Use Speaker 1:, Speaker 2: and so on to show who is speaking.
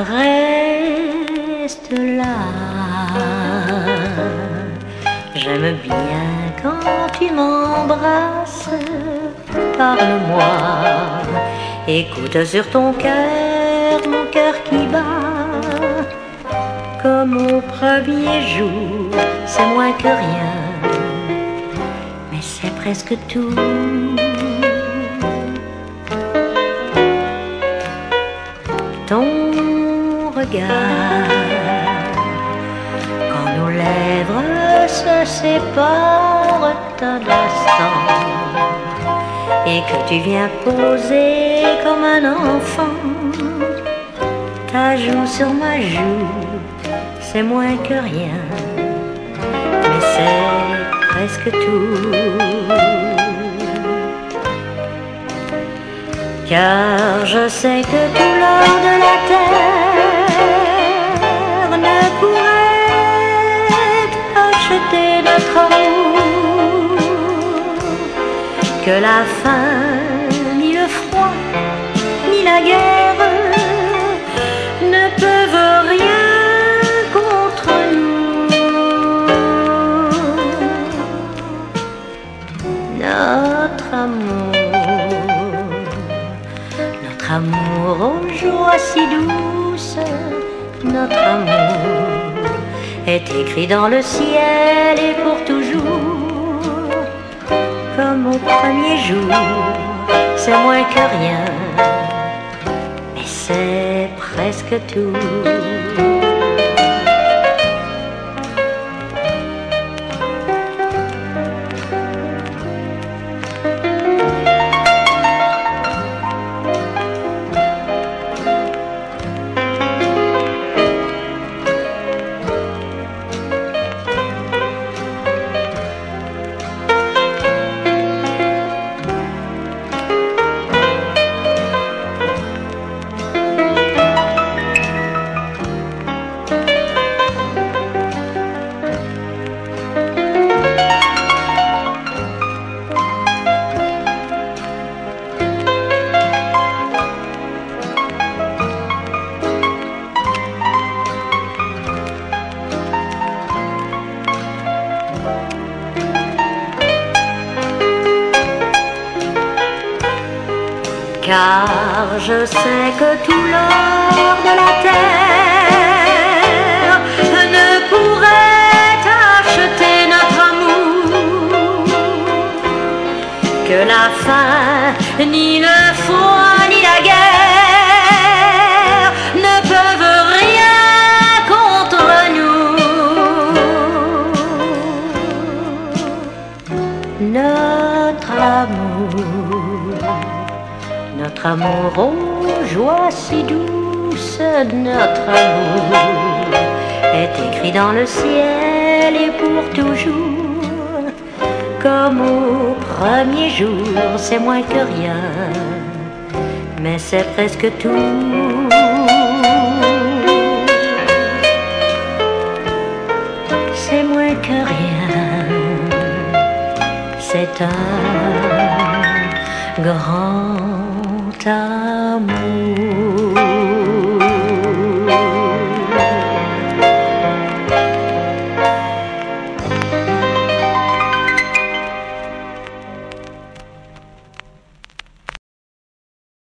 Speaker 1: reste là. J'aime bien quand tu m'embrasses. Parle-moi, écoute sur ton cœur, mon cœur qui bat. Comme au premier jour, c'est moins que rien, mais c'est presque tout. Ton regard, quand nos lèvres se séparent un instant, et que tu viens poser comme un enfant ta joue sur ma joue, c'est moins que rien, mais c'est presque tout. Car je sais que tout l'or de la terre ne pourrait acheter notre amour, que la faim, ni le froid, ni la guerre ne peuvent rien contre nous. Notre amour aux joies si douces, notre amour est écrit dans le ciel et pour toujours. Comme au premier jour, c'est moins que rien, mais c'est presque tout. Car je sais que tout l'or de la terre ne pourrait acheter notre amour, que la faim, ni le froid, ni la guerre ne peuvent rien contre nous. Notre amour aux joies si douces, notre amour est écrit dans le ciel et pour toujours. Comme au premier jour, c'est moins que rien, mais c'est presque tout. C'est moins que rien, c'est un grand amour.